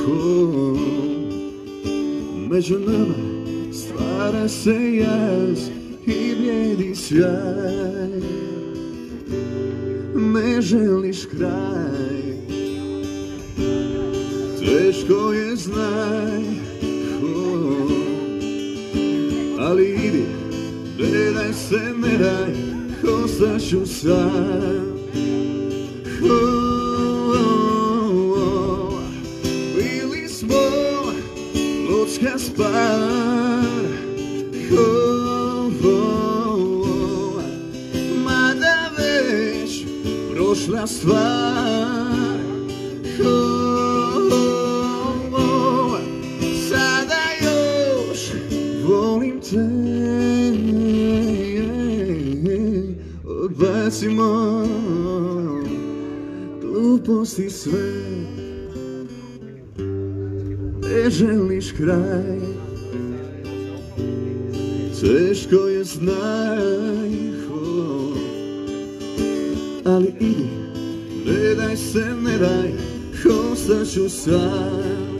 Među nama stvara se jaz i blijedi sjaj. Ne želiš kraj, teško je znaj, ali idi, ne daj se, ne daj, ostaću sam. Bili smo ludska stvar, mada već prošla stvar. Sada još volim te, odbacimo gluposti sve. Ne želiš kraj, teško je znaj, ali idi, ne daj se, ne daj, ostaću sam.